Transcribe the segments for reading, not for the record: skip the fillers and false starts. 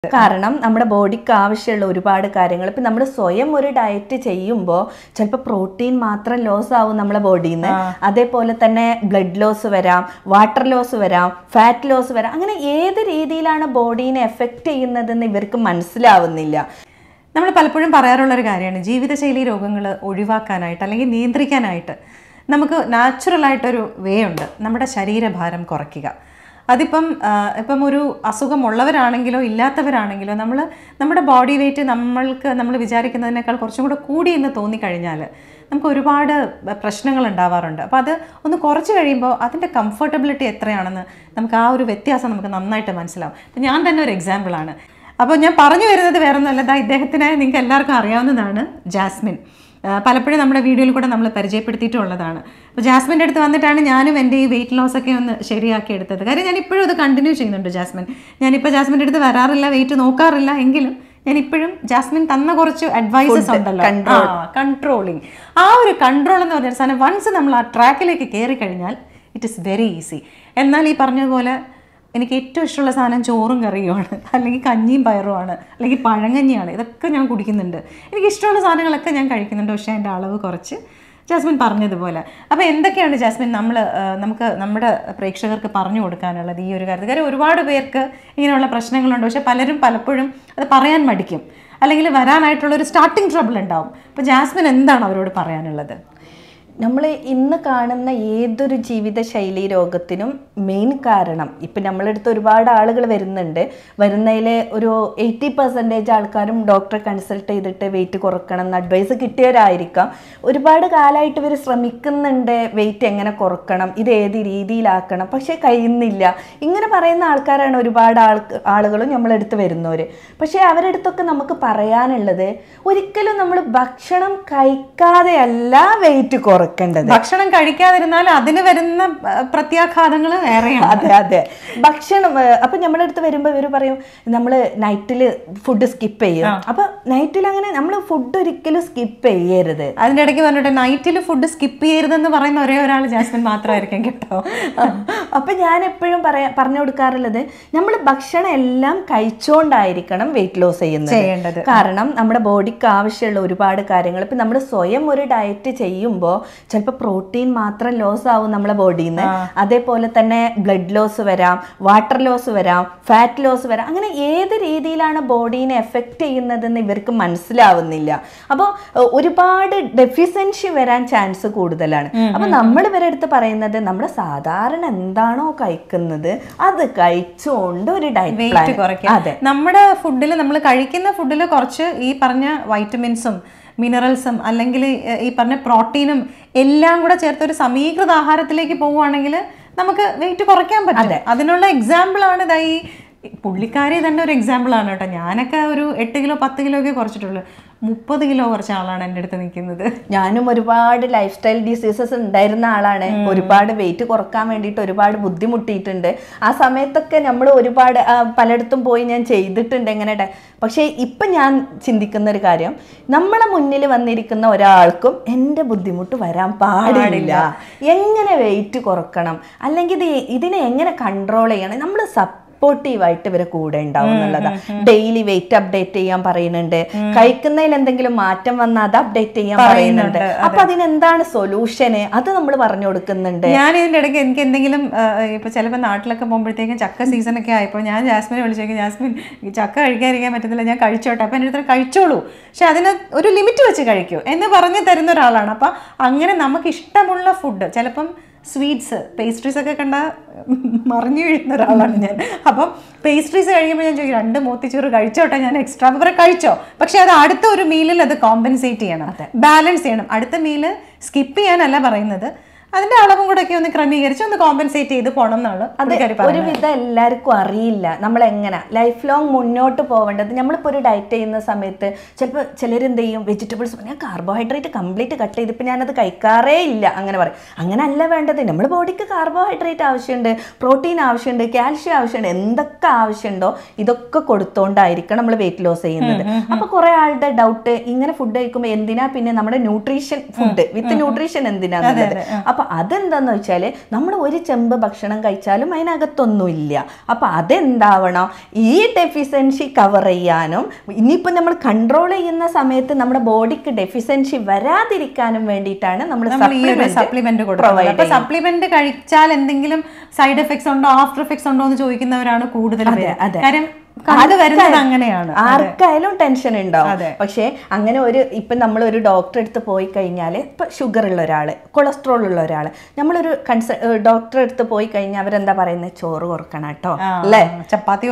കാരണം നമ്മുടെ ബോഡിക്ക് ആവശ്യമുള്ള ഒരുപാട് കാര്യങ്ങൾ ഇപ്പം നമ്മൾ സ്വയം ഒരു ഡയറ്റ് ചെയ്യുമ്പോൾ ചിലപ്പോൾ പ്രോട്ടീൻ മാത്രം ലോസ് ആവും നമ്മളെ ബോഡിയിൽ നിന്ന്. അതേപോലെ തന്നെ ബ്ലഡ് ലോസ് വരാം, വാട്ടർ ലോസ് വരാം, ഫാറ്റ് ലോസ് വരാം. അങ്ങനെ ഏത് രീതിയിലാണ് ബോഡീനെ എഫക്റ്റ് ചെയ്യുന്നതെന്ന് ഇവർക്ക് മനസ്സിലാവുന്നില്ല. നമ്മൾ പലപ്പോഴും പറയാറുള്ളൊരു കാര്യമാണ്, ജീവിതശൈലി രോഗങ്ങൾ ഒഴിവാക്കാനായിട്ട് അല്ലെങ്കിൽ നിയന്ത്രിക്കാനായിട്ട് നമുക്ക് നാച്ചുറലായിട്ടൊരു വേ ഉണ്ട്, നമ്മുടെ ശരീരഭാരം കുറയ്ക്കുക. ഇപ്പം ഒരു അസുഖമുള്ളവരാണെങ്കിലോ ഇല്ലാത്തവരാണെങ്കിലോ നമ്മുടെ ബോഡി വെയിറ്റ് നമ്മൾ വിചാരിക്കുന്നതിനേക്കാൾ കുറച്ചും കൂടെ കൂടി എന്ന് തോന്നിക്കഴിഞ്ഞാൽ നമുക്ക് ഒരുപാട് പ്രശ്നങ്ങൾ ഉണ്ടാവാറുണ്ട്. അപ്പോൾ അത് ഒന്ന് കുറച്ച് കഴിയുമ്പോൾ അതിൻ്റെ കംഫർട്ടബിലിറ്റി എത്രയാണെന്ന് നമുക്ക് ആ ഒരു വ്യത്യാസം നമുക്ക് നന്നായിട്ട് മനസ്സിലാവും. അപ്പം ഞാൻ തന്നെ ഒരു എക്സാമ്പിളാണ്. അപ്പോൾ ഞാൻ പറഞ്ഞു വരുന്നത് വേറെ ഒന്നുമല്ല, ഇദ്ദേഹത്തിനെ നിങ്ങൾക്ക് എല്ലാവർക്കും അറിയാവുന്നതാണ്, ജാസ്മിൻ. പലപ്പോഴും നമ്മുടെ വീഡിയോയിൽ കൂടെ നമ്മൾ പരിചയപ്പെടുത്തിയിട്ടുള്ളതാണ്. അപ്പോൾ ജാസ്മിൻ്റെ അടുത്ത് വന്നിട്ടാണ് ഞാനും എൻ്റെ ഈ വെയിറ്റ് ലോസ് ഒക്കെ ഒന്ന് ശരിയാക്കി എടുത്തത്. കാര്യം ഞാൻ ഇപ്പോഴും അത് കണ്ടിന്യൂ ചെയ്യുന്നുണ്ട്. ഞാനിപ്പോൾ ജാസ്മിൻ്റെ അടുത്ത് വരാറില്ല, വെയിറ്റ് നോക്കാറില്ല, എങ്കിലും ഞാൻ ഇപ്പോഴും ജാസ്മിൻ തന്ന കുറച്ച് അഡ്വൈസസ് ഉണ്ടല്ലോ, കൺട്രോളിങ്. ആ ഒരു കൺട്രോൾ എന്ന് പറഞ്ഞ സാധനം വൺസ് നമ്മൾ ആ ട്രാക്കിലേക്ക് കയറി കഴിഞ്ഞാൽ ഇറ്റ് ഈസ് വെരി ഈസി. എന്നാൽ ഈ പറഞ്ഞതുപോലെ എനിക്ക് ഏറ്റവും ഇഷ്ടമുള്ള സാധനം ചോറും കറിയുമാണ്, അല്ലെങ്കിൽ കഞ്ഞിയും പയറുമാണ്, അല്ലെങ്കിൽ പഴങ്കഞ്ഞിയാണ്. ഇതൊക്കെ ഞാൻ കുടിക്കുന്നുണ്ട്. എനിക്കിഷ്ടമുള്ള സാധനങ്ങളൊക്കെ ഞാൻ കഴിക്കുന്നുണ്ട്, പക്ഷേ എൻ്റെ അളവ് കുറച്ച് ജാസ്മിൻ പറഞ്ഞതുപോലെ. അപ്പോൾ എന്തൊക്കെയാണ് ജാസ്മിൻ നമുക്ക് നമ്മുടെ പ്രേക്ഷകർക്ക് പറഞ്ഞു കൊടുക്കാനുള്ളത് ഈ ഒരു കാര്യത്തിൽ? കാര്യം ഒരുപാട് പേർക്ക് ഇങ്ങനെയുള്ള പ്രശ്നങ്ങളുണ്ട്, പക്ഷേ പലപ്പോഴും അത് പറയാൻ മടിക്കും, അല്ലെങ്കിൽ വരാനായിട്ടുള്ളൊരു സ്റ്റാർട്ടിങ് ട്രബിൾ ഉണ്ടാവും. അപ്പോൾ ജാസ്മിൻ എന്താണ് അവരോട് പറയാനുള്ളത്? നമ്മൾ ഇന്ന് കാണുന്ന ഏതൊരു ജീവിതശൈലി രോഗത്തിനും മെയിൻ കാരണം, ഇപ്പം നമ്മളെടുത്ത് ഒരുപാട് ആളുകൾ വരുന്നതിൽ ഒരു 80% ആൾക്കാരും ഡോക്ടറെ കൺസൾട്ട് ചെയ്തിട്ട് വെയിറ്റ് കുറക്കണം എന്ന് അഡ്വൈസ് കിട്ടിയവരായിരിക്കാം. ഒരുപാട് കാലമായിട്ട് ഇവർ ശ്രമിക്കുന്നുണ്ട് വെയിറ്റ് എങ്ങനെ കുറക്കണം, ഇത് ഏത് രീതിയിലാക്കണം, പക്ഷേ കഴിയുന്നില്ല. ഇങ്ങനെ പറയുന്ന ആൾക്കാരാണ് ഒരുപാട് ആളുകളും നമ്മളെടുത്ത് വരുന്നവർ. പക്ഷേ അവരുടെ അടുത്തൊക്കെ നമുക്ക് പറയാനുള്ളത്, ഒരിക്കലും നമ്മൾ ഭക്ഷണം കഴിക്കാതെയല്ല വെയിറ്റ് കുറക്കേണ്ടത്. ഭക്ഷണം കഴിക്കാതിരുന്നാൽ അതിന് വരുന്ന പ്രത്യാഘാതങ്ങൾ വേറെയാണ്. അതെ ഭക്ഷണം. അപ്പൊ നമ്മുടെ അടുത്ത് വരുമ്പോ ഇവര് പറയും നമ്മള് നൈറ്റില് ഫുഡ് സ്കിപ്പ് ചെയ്യും. അപ്പൊ നൈറ്റിൽ അങ്ങനെ നമ്മൾ ഫുഡ് ഒരിക്കലും സ്കിപ്പ് ചെയ്യരുത്. അതിന്റെ ഇടയ്ക്ക് പറഞ്ഞിട്ട് നൈറ്റിൽ ഫുഡ് സ്കിപ്പ് ചെയ്യരുതെന്ന് പറയുന്ന ഒരേ ഒരാൾ ജാസ്മിൻ മാത്രമായിരിക്കും കേട്ടോ. അപ്പൊ ഞാൻ എപ്പോഴും പറഞ്ഞു കൊടുക്കാറുള്ളത്, നമ്മൾ ഭക്ഷണം എല്ലാം കഴിച്ചോണ്ടായിരിക്കണം വെയിറ്റ് ലോസ് ചെയ്യേണ്ടത്. കാരണം നമ്മുടെ ബോഡിക്ക് ആവശ്യമുള്ള ഒരുപാട് കാര്യങ്ങൾ ഇപ്പൊ നമ്മൾ സ്വയം ഒരു ഡയറ്റ് ചെയ്യുമ്പോൾ ചിലപ്പോൾ പ്രോട്ടീൻ മാത്രം ലോസ് ആവും നമ്മളെ ബോഡിയിൽ നിന്ന്. അതേപോലെ തന്നെ ബ്ലഡ് ലോസ് വരാം, വാട്ടർ ലോസ് വരാം, ഫാറ്റ് ലോസ് വരാം. അങ്ങനെ ഏത് രീതിയിലാണ് ബോഡീനെ എഫക്റ്റ് ചെയ്യുന്നതെന്ന് ഇവർക്ക് മനസ്സിലാവുന്നില്ല. അപ്പോൾ ഒരുപാട് ഡെഫിഷ്യൻസി വരാൻ ചാൻസ് കൂടുതലാണ്. അപ്പൊ നമ്മൾ ഇവരുടെ അടുത്ത് പറയുന്നത്, നമ്മൾ സാധാരണ എന്താണോ കഴിക്കുന്നത് അത് കഴിച്ചുകൊണ്ട് ഒരു ഡയറ്റ് വെയിറ്റ് കുറയ്ക്കുക. അതെ, നമ്മുടെ ഫുഡിൽ നമ്മൾ കഴിക്കുന്ന ഫുഡിൽ കുറച്ച് ഈ പറഞ്ഞ വൈറ്റമിൻസും മിനറൽസും അല്ലെങ്കിൽ ഈ പറഞ്ഞ പ്രോട്ടീനും എല്ലാം കൂടെ ചേർത്ത് ഒരു സമീകൃത ആഹാരത്തിലേക്ക് പോവുകയാണെങ്കിൽ നമുക്ക് വെയിറ്റ് കുറയ്ക്കാൻ പറ്റും. അതിനുള്ള എക്സാമ്പിളാണ് ഈ പുള്ളിക്കാരി തന്നെ ഒരു എക്സാമ്പിളാണ് കേട്ടോ. ഞാനൊക്കെ ഒരു 8 കിലോ 10 കിലോ ഒക്കെ കുറച്ചിട്ടുള്ളൂ. 30 കിലോ കുറച്ച ആളാണ് എൻ്റെ അടുത്ത് നിൽക്കുന്നത്. ഞാനും ഒരുപാട് ലൈഫ് സ്റ്റൈൽ ഡിസീസസ് ഉണ്ടായിരുന്ന ആളാണ്. ഒരുപാട് വെയിറ്റ് കുറക്കാൻ വേണ്ടിയിട്ട് ഒരുപാട് ബുദ്ധിമുട്ടിയിട്ടുണ്ട്. ആ സമയത്തൊക്കെ നമ്മൾ ഒരുപാട് പലയിടത്തും പോയി ഞാൻ ചെയ്തിട്ടുണ്ട് എങ്ങനെ. പക്ഷേ ഇപ്പം ഞാൻ ചിന്തിക്കുന്ന ഒരു കാര്യം, നമ്മളെ മുന്നിൽ വന്നിരിക്കുന്ന ഒരാൾക്കും എൻ്റെ ബുദ്ധിമുട്ട് വരാൻ പാടില്ല. എങ്ങനെ വെയിറ്റ് കുറക്കണം, അല്ലെങ്കിൽ ഇതിനെ എങ്ങനെ കൺട്രോൾ ചെയ്യണം, നമ്മൾ സപ്പോർട്ടീവായിട്ട് ഇവരെ കൂടെ ഉണ്ടാവും എന്നുള്ളതാണ്. ഡെയിലി വെയിറ്റ് അപ്ഡേറ്റ് ചെയ്യാൻ പറയുന്നുണ്ട്. കഴിക്കുന്നതിൽ എന്തെങ്കിലും മാറ്റം വന്നാൽ അത് അപ്ഡേറ്റ് ചെയ്യാൻ പറയുന്നുണ്ട്. അപ്പൊ അതിനെന്താണ് സൊല്യൂഷന്, അത് നമ്മൾ പറഞ്ഞു കൊടുക്കുന്നുണ്ട്. ഞാൻ ഇതിൻ്റെ ഇടയ്ക്ക് എനിക്ക് എന്തെങ്കിലും ഇപ്പൊ ചിലപ്പോൾ നാട്ടിലൊക്കെ പോകുമ്പോഴത്തേക്കും ചക്ക സീസണൊക്കെ ആയപ്പോൾ ഞാൻ ജാസ്മിനെ വിളിച്ചേക്കും, ജാസ്മിൻ ചക്ക കഴിക്കാതിരിക്കാൻ പറ്റുന്നില്ല, ഞാൻ കഴിച്ചോട്ടെ. അപ്പൊ എൻ്റെ അടുത്ത് കഴിച്ചോളൂ, പക്ഷെ അതിന് ഒരു ലിമിറ്റ് വെച്ച് കഴിക്കൂ എന്ന് പറഞ്ഞു തരുന്ന ഒരാളാണ്. അപ്പൊ അങ്ങനെ നമുക്ക് ഇഷ്ടമുള്ള ഫുഡ്, ചിലപ്പം സ്വീറ്റ്സ് പേസ്ട്രീസ് ഒക്കെ കണ്ടാൽ മറിഞ്ഞു വീഴുന്ന ഒരാളാണ് ഞാൻ. അപ്പം പേസ്ട്രീസ് കഴിക്കുമ്പോൾ ഞാൻ ചോദിക്കും, 2 മോത്തിച്ചോറ് കഴിച്ചോട്ടെ, ഞാൻ എക്സ്ട്രാ കുറെ കഴിച്ചോ, പക്ഷെ അത് അടുത്ത ഒരു മീലിൽ അത് കോമ്പൻസേറ്റ് ചെയ്യണം, ബാലൻസ് ചെയ്യണം. അടുത്ത മീല് സ്കിപ്പ് ചെയ്യാനല്ല പറയുന്നത്, അതിന്റെ അളവും കൂടെ ഒക്കെ ഒന്ന് ക്രമീകരിച്ച് ഒന്ന് കോമ്പൻസേറ്റ് ചെയ്ത് പോകണം എന്നാണ്. അത് ഒരുവിധം എല്ലാവർക്കും അറിയില്ല നമ്മൾ എങ്ങനെ ലൈഫ് ലോങ് മുന്നോട്ട് പോവേണ്ടത്. നമ്മളിപ്പോൾ ഒരു ഡയറ്റ് ചെയ്യുന്ന സമയത്ത് ചിലപ്പോൾ ചിലരെന്ത് ചെയ്യും, വെജിറ്റബിൾസ് ഞാൻ കാർബോഹൈഡ്രേറ്റ് കംപ്ലീറ്റ് കട്ട് ചെയ്തിപ്പോൾ ഞാനത് കഴിക്കാറേ ഇല്ല അങ്ങനെ പറയും. അങ്ങനെ അല്ല വേണ്ടത്. നമ്മുടെ ബോഡിക്ക് കാർബോഹൈഡ്രേറ്റ് ആവശ്യമുണ്ട്, പ്രോട്ടീൻ ആവശ്യമുണ്ട്, കാൽഷ്യം ആവശ്യമുണ്ട്, എന്തൊക്കെ ആവശ്യമുണ്ടോ ഇതൊക്കെ കൊടുത്തോണ്ടായിരിക്കണം നമ്മൾ വെയിറ്റ് ലോസ് ചെയ്യുന്നത്. അപ്പോൾ കുറേ ആളുടെ ഡൗട്ട്, ഇങ്ങനെ ഫുഡ് കഴിക്കുമ്പോൾ എന്തിനാ പിന്നെ നമ്മുടെ ന്യൂട്രീഷൻ ഫുഡ് വിത്ത് ന്യൂട്രീഷൻ എന്തിനാന്നുള്ളത്. അപ്പോൾ അതെന്താണെന്ന് വെച്ചാൽ നമ്മൾ ഒരു ചെമ്പ് ഭക്ഷണം കഴിച്ചാലും അതിനകത്തൊന്നുമില്ല. അപ്പോൾ അതെന്താവണം, ഈ ഡെഫിഷ്യൻസി കവർ ചെയ്യാനും ഇനിയിപ്പോൾ നമ്മൾ കൺട്രോൾ ചെയ്യുന്ന സമയത്ത് നമ്മുടെ ബോഡിക്ക് ഡെഫിഷ്യൻസി വരാതിരിക്കാനും വേണ്ടിയിട്ടാണ് നമ്മൾ സപ്ലിമെന്റ് കൊടുക്കുന്നത്. അപ്പോൾ സപ്ലിമെന്റ് കഴിച്ചാൽ എന്തെങ്കിലും സൈഡ് എഫക്ട്സ് ഉണ്ടോ, ആഫ്റ്റർ എഫക്ട്സ് ഉണ്ടോ എന്ന് ചോദിക്കുന്നവരാണ് കൂടുതൽ. കാര്യം അങ്ങനെയാണ്, ആർക്കായാലും ടെൻഷൻ ഉണ്ടാവും. പക്ഷെ അങ്ങനെ ഇപ്പൊ നമ്മൾ ഒരു ഡോക്ടറെ അടുത്ത് പോയി കഴിഞ്ഞാൽ, ഇപ്പൊ ഷുഗർ ഉള്ള ഒരാള്, കൊളസ്ട്രോൾ ഉള്ള ഒരാള്, നമ്മളൊരു ഡോക്ടറെ അടുത്ത് പോയി കഴിഞ്ഞാൽ അവരെന്താ പറയുന്നത്, ചോറ് കുറക്കണം കേട്ടോ, അല്ലേ, ചപ്പാത്തി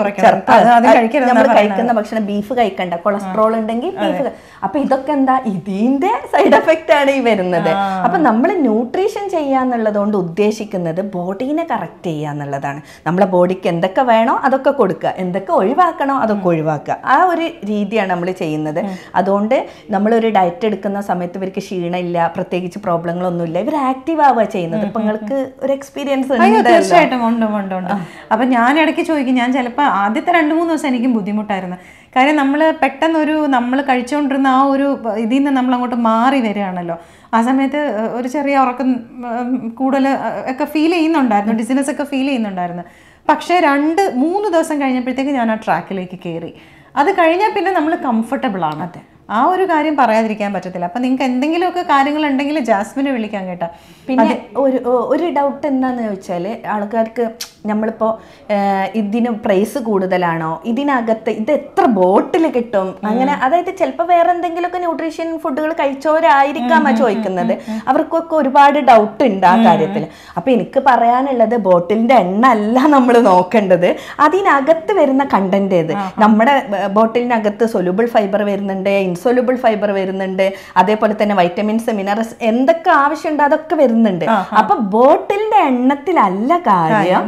നമ്മൾ കഴിക്കുന്ന ഭക്ഷണം ബീഫ് കഴിക്കണ്ട, കൊളസ്ട്രോൾ ഉണ്ടെങ്കിൽ ബീഫ്. അപ്പൊ ഇതൊക്കെ എന്താ, ഇതിന്റെ സൈഡ് എഫക്റ്റ് ആണ് ഈ വരുന്നത്. അപ്പൊ നമ്മൾ ന്യൂട്രീഷൻ ചെയ്യാന്നുള്ളതുകൊണ്ട് ഉദ്ദേശിക്കുന്നത് ബോഡീനെ കറക്റ്റ് ചെയ്യാന്നുള്ളതാണ്. നമ്മളെ ബോഡിക്ക് എന്തൊക്കെ വേണോ അതൊക്കെ കൊടുക്കുക, എന്തൊക്കെ ഒഴിവാക്കണോ അതൊക്കെ ഒഴിവാക്കുക. ആ ഒരു രീതിയാണ് നമ്മൾ ചെയ്യുന്നത്. അതുകൊണ്ട് നമ്മളൊരു ഡയറ്റ് എടുക്കുന്ന സമയത്ത് ഇവർക്ക് ക്ഷീണമില്ല, പ്രത്യേകിച്ച് പ്രോബ്ലങ്ങളൊന്നുമില്ല, ഇവർ ആക്റ്റീവ് ആവുക ചെയ്യുന്നത്. ഇപ്പൊ നിങ്ങൾക്ക് ഒരു എക്സ്പീരിയൻസ് ഉണ്ട്? തീർച്ചയായിട്ടും ഉണ്ട്. അപ്പൊ ഞാൻ ഇടയ്ക്ക് ചോദിക്കും, ഞാൻ ചിലപ്പോൾ ആദ്യത്തെ 2-3 ദിവസം എനിക്കും ബുദ്ധിമുട്ടായിരുന്നു. കാര്യം നമ്മൾ പെട്ടെന്ന് നമ്മൾ കഴിച്ചുകൊണ്ടിരുന്ന ആ ഒരു ഇതിൽ നിന്ന് നമ്മൾ അങ്ങോട്ട് മാറി വരികയാണല്ലോ. ആ സമയത്ത് ഒരു ചെറിയ ഉറക്കം കൂടുതൽ ഒക്കെ ഫീൽ ചെയ്യുന്നുണ്ടായിരുന്നു, ഡിസിനസ് ഒക്കെ ഫീൽ ചെയ്യുന്നുണ്ടായിരുന്നു. പക്ഷേ 2-3 ദിവസം കഴിഞ്ഞപ്പോഴത്തേക്ക് ഞാൻ ആ ട്രാക്കിലേക്ക് കയറി. അത് കഴിഞ്ഞാൽ പിന്നെ നമ്മൾ കംഫർട്ടബിൾ ആണ്. ആ ഒരു കാര്യം പറയാതിരിക്കാൻ പറ്റത്തില്ല. അപ്പം നിങ്ങൾക്ക് എന്തെങ്കിലുമൊക്കെ കാര്യങ്ങളുണ്ടെങ്കിൽ ജാസ്മിനെ വിളിക്കാൻ കേട്ടോ. പിന്നെ ഒരു ഡൗട്ട് എന്താണെന്ന് ചോദിച്ചാൽ, ആൾക്കാർക്ക് നമ്മളിപ്പോൾ ഇതിന് പ്രൈസ് കൂടുതലാണോ, ഇതിനകത്ത് ഇത് എത്ര ബോട്ടിൽ കിട്ടും, അങ്ങനെ, അതായത് ചിലപ്പോൾ വേറെ എന്തെങ്കിലുമൊക്കെ ന്യൂട്രീഷൻ ഫുഡുകൾ കഴിച്ചവരായിരിക്കാമോ ചോദിക്കുന്നത്. അവർക്കൊക്കെ ഒരുപാട് ഡൗട്ട് ഉണ്ട് ആ കാര്യത്തിൽ. അപ്പം എനിക്ക് പറയാനുള്ളത്, ബോട്ടിലിൻ്റെ എണ്ണ അല്ല നമ്മൾ നോക്കേണ്ടത്, അതിനകത്ത് വരുന്ന കണ്ടന്റ് ഏത്. നമ്മുടെ ബോട്ടിലിനകത്ത് സൊല്യൂബിൾ ഫൈബർ വരുന്നുണ്ട്, ഇൻസൊല്യൂബിൾ ഫൈബർ വരുന്നുണ്ട്, അതേപോലെ തന്നെ വൈറ്റമിൻസ്, മിനറൽസ് എന്തൊക്കെ ആവശ്യമുണ്ട് അതൊക്കെ വരുന്നുണ്ട്. അപ്പൊ ബോട്ടിലിന്റെ എണ്ണത്തിലല്ല കാര്യം,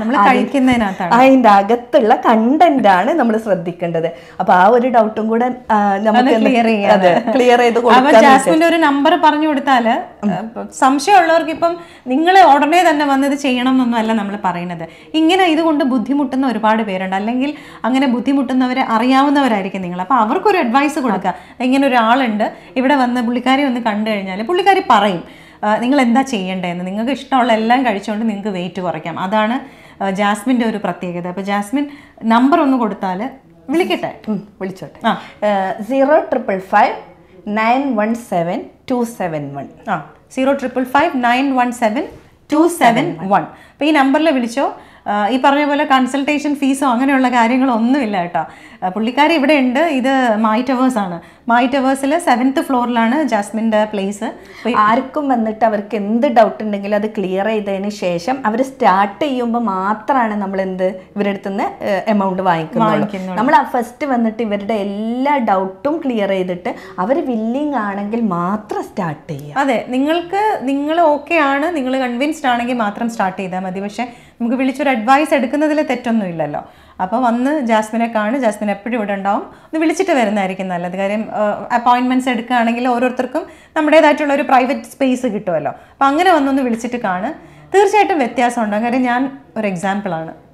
അതിന്റെ അകത്തുള്ള കണ്ടന്റ് ആണ് നമ്മൾ ശ്രദ്ധിക്കേണ്ടത്. അപ്പൊ ആ ഒരു ഡൗട്ടും കൂടെ നമുക്ക് ക്ലിയർ ചെയ്ത് കൊടുക്കാം. ജാസ്മിന്റെ ഒരു നമ്പർ പറഞ്ഞു കൊടുത്താല് സംശയമുള്ളവർക്ക്, ഇപ്പം നിങ്ങൾ ഉടനെ തന്നെ വന്നത് ചെയ്യണം എന്നൊന്നും അല്ല നമ്മൾ പറയുന്നത്. ഇങ്ങനെ ഇതുകൊണ്ട് ബുദ്ധിമുട്ടുന്ന ഒരുപാട് പേരുണ്ട്, അല്ലെങ്കിൽ അങ്ങനെ ബുദ്ധിമുട്ടുന്നവരെ അറിയാവുന്നവരായിരിക്കും നിങ്ങൾ. അപ്പൊ അവർക്കൊരു അഡ്വൈസ് കൊടുക്കുക. ഇങ്ങനെ ഒരാളുണ്ട്, ഇവിടെ വന്ന് പുള്ളിക്കാരി ഒന്ന് കണ്ടു കഴിഞ്ഞാൽ പുള്ളിക്കാരി പറയും നിങ്ങൾ എന്താ ചെയ്യേണ്ടതെന്ന്. നിങ്ങൾക്ക് ഇഷ്ടമുള്ള എല്ലാം കഴിച്ചുകൊണ്ട് നിങ്ങൾക്ക് വെയിറ്റ് കുറയ്ക്കാം. അതാണ് ജാസ്മിൻ്റെ ഒരു പ്രത്യേകത. അപ്പോൾ ജാസ്മിൻ നമ്പർ ഒന്ന് കൊടുത്താൽ വിളിക്കട്ടെ. വിളിച്ചോട്ടെ. 055 917 271. 055 917 271. അപ്പോൾ ഈ നമ്പറിൽ വിളിച്ചോ. ഈ പറഞ്ഞ പോലെ കൺസൾട്ടേഷൻ ഫീസോ അങ്ങനെയുള്ള കാര്യങ്ങളൊന്നുമില്ല കേട്ടോ. പുള്ളിക്കാരി ഇവിടെ ഉണ്ട്. ഇത് മായി ടവേഴ്സ് ആണ്. മായി ടവേഴ്സിൽ 7th ഫ്ലോറിലാണ് ജാസ്മിൻ്റെ പ്ലേസ്. ആർക്കും വന്നിട്ട് അവർക്ക് എന്ത് ഡൗട്ട് ഉണ്ടെങ്കിലും അത് ക്ലിയർ ചെയ്തതിന് ശേഷം അവർ സ്റ്റാർട്ട് ചെയ്യുമ്പോൾ മാത്രമാണ് നമ്മൾ ഇവരുടെ അടുത്ത് നിന്ന് എമൗണ്ട് വാങ്ങിക്കുന്നത്. നമ്മൾ ഫസ്റ്റ് വന്നിട്ട് ഇവരുടെ എല്ലാ ഡൗട്ടും ക്ലിയർ ചെയ്തിട്ട് അവർ വില്ലിങ് ആണെങ്കിൽ മാത്രം സ്റ്റാർട്ട് ചെയ്യുക. അതെ, നിങ്ങൾ ഓക്കെ ആണ്, നിങ്ങൾ കൺവിൻസ്ഡ് ആണെങ്കിൽ മാത്രം സ്റ്റാർട്ട് ചെയ്താൽ മതി. പക്ഷേ നമുക്ക് വിളിച്ചൊരു അഡ്വൈസ് എടുക്കുന്നതിൽ തെറ്റൊന്നും ഇല്ലല്ലോ. അപ്പോൾ വന്ന് ജാസ്മിനെ കാണും. ജാസ്മിൻ എപ്പോഴും ഇവിടെ ഉണ്ടാവും. ഒന്ന് വിളിച്ചിട്ട് വരുന്നതായിരിക്കും നല്ലത്. കാര്യം അപ്പോയിൻമെൻറ്റ്സ് എടുക്കുകയാണെങ്കിൽ ഓരോരുത്തർക്കും നമ്മുടേതായിട്ടുള്ള ഒരു പ്രൈവറ്റ് സ്പേസ് കിട്ടുമല്ലോ. അപ്പോൾ അങ്ങനെ വന്നൊന്ന് വിളിച്ചിട്ട് കാണും. തീർച്ചയായിട്ടും വ്യത്യാസം ഉണ്ടാകും. കാര്യം ഞാൻ ഒരു എക്സാമ്പിളാണ്.